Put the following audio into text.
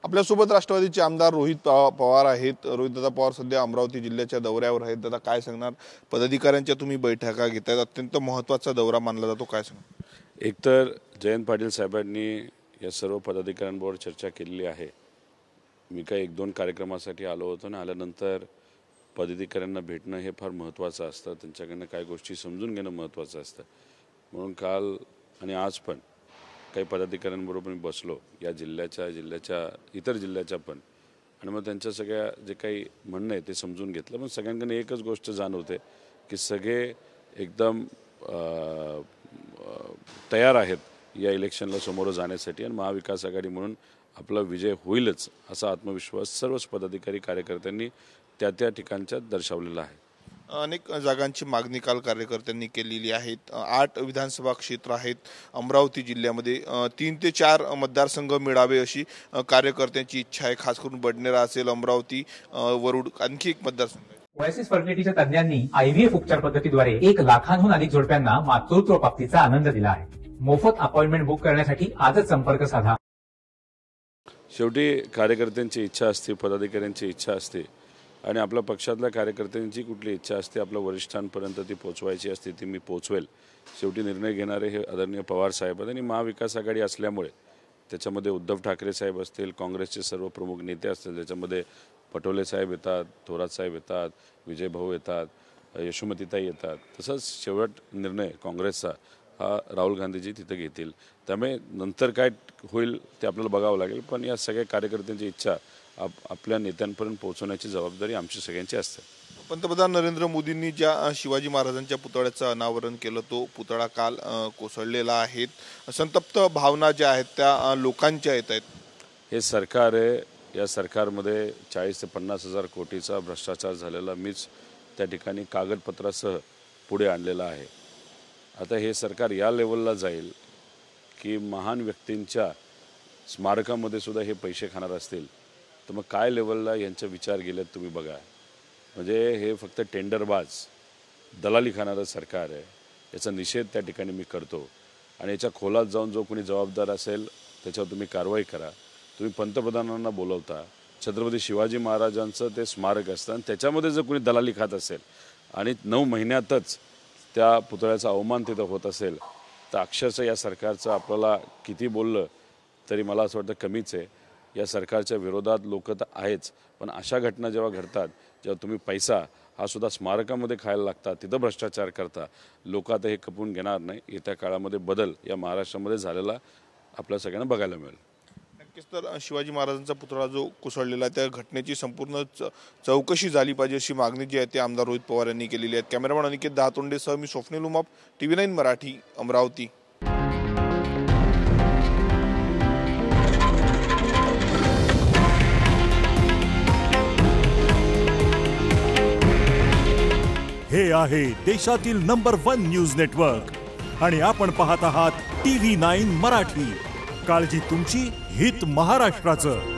आपल्यासोबत राष्ट्रवादीचे आमदार रोहित पवार आहेत। रोहितदादा पवार सध्या अमरावती जिल्ह्याच्या दौऱ्यावर आहेत। दादा काय सांगणार, पदाधिकाऱ्यांच्या तुम्ही बैठका घेतायत, अत्यंत महत्त्वाचा दौरा मानला जातो, काय सांगणार? एकतर जयंत पाटील साहेबांनी या सर्व पदाधिकाऱ्यांबरोबर चर्चा केलेली आहे। मी काही 1-2 कार्यक्रमासाठी आलो होतो आणि आल्यानंतर पदाधिकाऱ्यांना भेटणं हे फार महत्त्वाचं असतं, त्यांच्याकडनं काही गोष्टी समजून घेणं महत्त्वाचं असतं। म्हणून काल आणि आज पण काही पदाधिकाऱ्यांबरोबर मी बसलो, या जिल्ह्याच्या इतर जिल्ह्याच्या पण, आणि मग त्यांच्या सगळ्या जे काही म्हणणं आहे ते समजून घेतलं। मग सगळ्यांकडे एकच गोष्ट जाणवते की सगळे एकदम तयार आहेत या इलेक्शनला समोर जाण्यासाठी, आणि महाविकास आघाडी म्हणून आपला विजय होईलच असा आत्मविश्वास सर्वच पदाधिकारी कार्यकर्त्यांनी त्या ठिकाणच्या दर्शवलेला आहे। अनेक जागांची मागणी काल कार्यकर्त्यांनी केलेली आहे। 8 विधानसभा क्षेत्र आहेत अमरावती जिल्ह्यामध्ये, 3 ते 4 मतदारसंघ मिळावे अशी कार्यकर्त्यांची इच्छा आहे। खास करून बडनेरा असेल, अमरावती, वरुड, आणखी एक मतदारसंघ आहे। ओएसिस फर्टिलिटीच्या तज्ञांनी IVF उपचार पद्धतीद्वारे 1 लाखांहून अधिक जोडप्यांना मातृत्व प्राप्तीचा आनंद दिला आहे। मोफत अपॉइंटमेंट बुक करण्यासाठी आजच संपर्क साधा। शेवटी कार्यकर्त्यांची इच्छा असते, पदाधिकाऱ्यांची इच्छा असते, आणि आपल्या पक्षातल्या कार्यकर्त्यांची कुठली इच्छा असते आपल्या वरिष्ठांपर्यंत ती पोहोचवायची असते, ती मी पोहोचवेल। शेवटी निर्णय घेणारे हे आदरणीय पवार साहेब आणि महाविकास आघाडी असल्यामुळे त्याच्यामध्ये उद्धव ठाकरे साहेब असतील, काँग्रेसचे सर्व प्रमुख नेते असतील, त्याच्यामध्ये पटोले साहेब येतात, थोरात साहेब येतात, विजय भाऊ येतात, यशोमतीताई येतात, तसंच शेवट निर्णय काँग्रेसचा हा राहुल गांधीजी तिथे घेतील। त्यामुळे नंतर काय होईल ते आपल्याला बघावं लागेल, पण या सगळ्या कार्यकर्त्यांची इच्छा आपल्या नेत्यांपर्यंत पोहोचवण्याची जबाबदारी आमची सगळ्यांची असते। पंतप्रधान नरेंद्र मोदींनी ज्या शिवाजी महाराजांच्या पुतळ्याचं अनावरण केलं, तो पुतळा काल कोसळलेला आहे। संतप्त भावना ज्या आहेत त्या लोकांच्या येत आहेत। हे सरकार आहे, या सरकारमध्ये 40 ते 50 हजार कोटीचा भ्रष्टाचार झालेला मीच त्या ठिकाणी कागदपत्रासह पुढे आणलेला आहे। आता हे सरकार या लेवलला जाईल की महान व्यक्तींच्या स्मारकामध्ये सुद्धा हे पैसे खाणार असतील, तर मग काय लेवलला यांचे विचार गेलेत तुम्ही बघा। म्हणजे हे फक्त टेंडरबाज दलाली खाणारं सरकार आहे, याचा निषेध त्या ठिकाणी मी करतो। आणि याच्या खोलात जाऊन जो कोणी जबाबदार असेल त्याच्यावर तुम्ही कारवाई करा। तुम्ही पंतप्रधानांना बोलवता, छत्रपती शिवाजी महाराजांचं ते स्मारक असतं आणि त्याच्यामध्ये जर कोणी दलाली खात असेल आणि 9 महिन्यातच त्या पुतळ्याचा अवमान तिथं होत असेल, तर अक्षरशः या सरकारचं आपल्याला किती बोललं तरी मला असं वाटतं कमीच आहे। या सरकारच्या विरोधात लोक तर आहेच, पण अशा घटना जेव्हा घडतात, जेव्हा तुम्ही पैसा हा सुद्धा स्मारकामध्ये खायला लागता, तिथं भ्रष्टाचार करता, लोक आता हे खपवून घेणार नाही। येत्या काळामध्ये बदल या महाराष्ट्रामध्ये झालेला आपल्या सगळ्यांना बघायला मिळेल। नक्कीच, तर शिवाजी महाराजांचा पुतळा जो कोसळलेला त्या घटनेची संपूर्ण चौकशी झाली पाहिजे अशी मागणी जी आहे ती आमदार रोहित पवार यांनी केलेली आहे। कॅमेरामॅन अनिकेत दहातोंडेसह मी स्वप्नील उमाप, TV9 मराठी, अमरावती। हे आहे देशातील नंबर 1 न्यूज नेटवर्क आणि आपण पाहत आहात TV9 मराठी। काळजी तुमची, हित महाराष्ट्राचं।